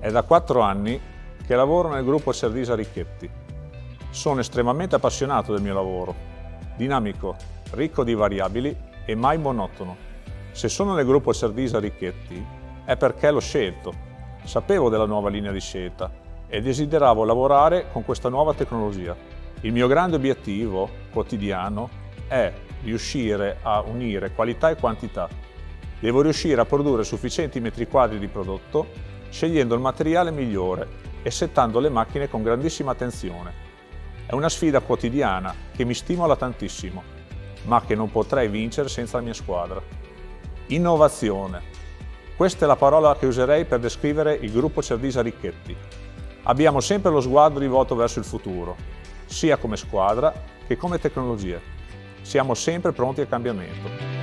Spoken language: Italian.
È da 4 anni che lavoro nel gruppo Cerdisa Richetti. Sono estremamente appassionato del mio lavoro, dinamico, ricco di variabili e mai monotono. Se sono nel gruppo Cerdisa Richetti è perché l'ho scelto, sapevo della nuova linea di scelta e desideravo lavorare con questa nuova tecnologia. Il mio grande obiettivo quotidiano è riuscire a unire qualità e quantità. Devo riuscire a produrre sufficienti metri quadri di prodotto, scegliendo il materiale migliore e settando le macchine con grandissima attenzione. È una sfida quotidiana che mi stimola tantissimo, ma che non potrei vincere senza la mia squadra. Innovazione. Questa è la parola che userei per descrivere il gruppo Cerdisa Richetti. Abbiamo sempre lo sguardo rivolto verso il futuro, sia come squadra che come tecnologie. Siamo sempre pronti al cambiamento.